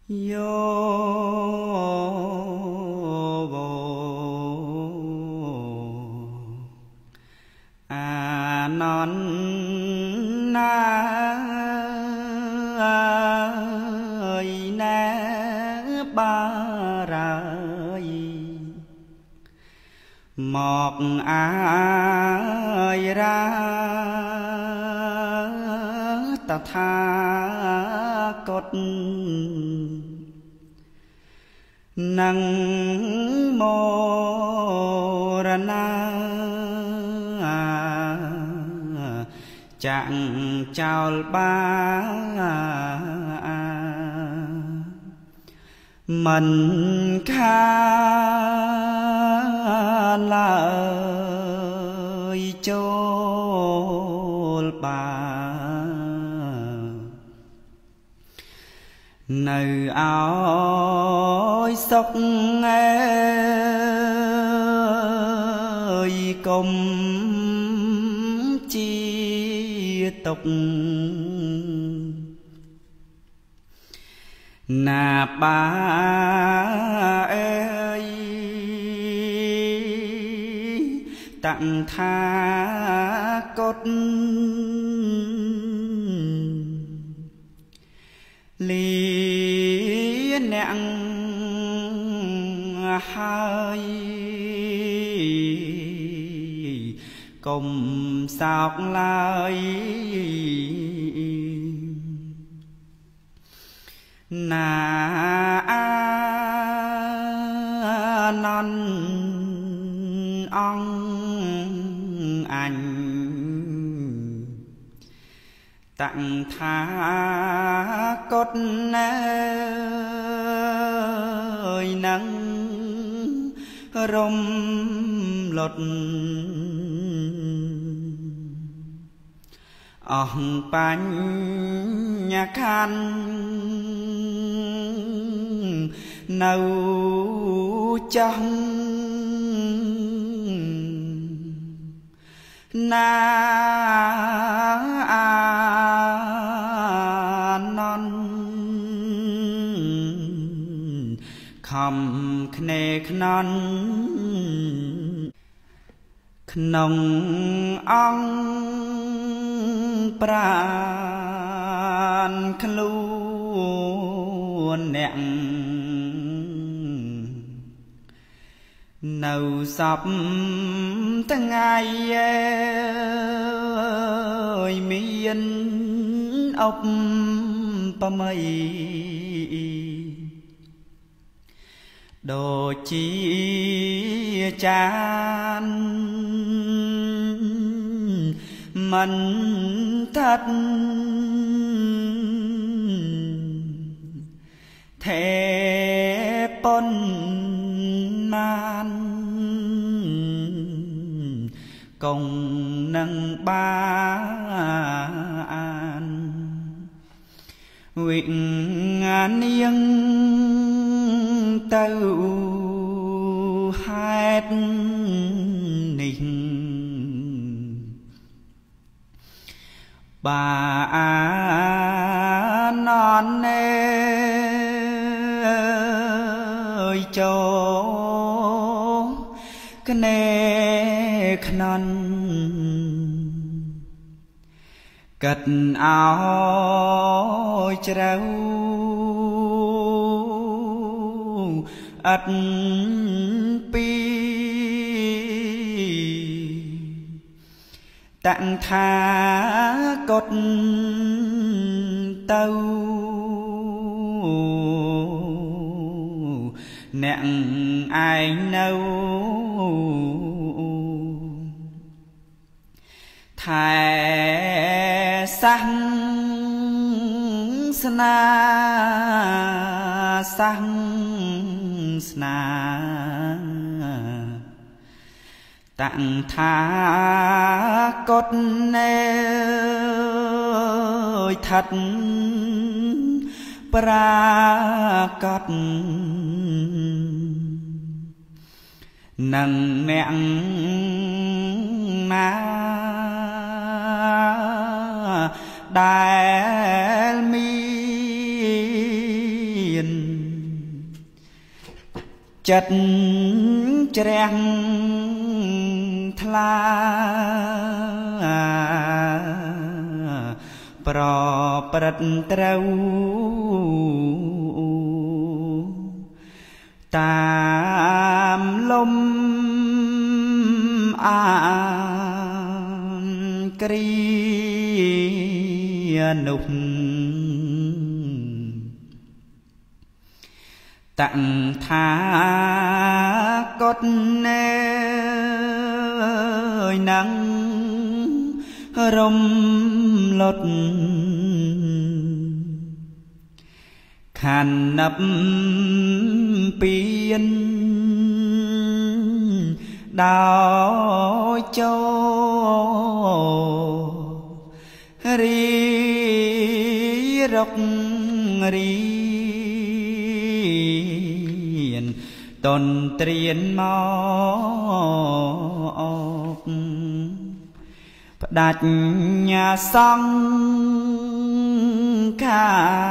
โยโบอานอนนาแนบารายหมอกอายราตถากตนังโมรณาจังเจ้าบ้ามันข้าลายโจลบ้าនៅឲ្យសុខអើយកុំជាទុកណាបាអើយតថាគតលីអ្នកហើយកុំសោកឡើយណាអានន្តអង្គអញតថាគតណែនឹងរំលត់អស់បញ្ញខណ្ឌនៅចាស់ណាអានន្តខំខ្នេខ្នន់ក្នុងអង្គប្រានខ្លួនអ្នកនៅសពថ្ងៃមានអបបម័យដូចជាចានមិនថាត់ថេប៉ុនមានកងនឹងបានវិញ្ញាណនាងទៅហេតុនេះបានននណែចូលគណេខ្នន់កាត់អោយជ្រៅអត់ពីតថាគតទៅអ្នកឯងនៅថែសាសនាតថាគតណែថាត់ប្រាកដនឹងអ្នកណាដែលមានจัดแจงทลาปรปรัดเตราตามลมอากรีนุกตั้งท่ากดเนยนังรมลดขันนับเปลี่ยนดาวโจรีรกรีตนเตรียนมอกปดัดญาสังขา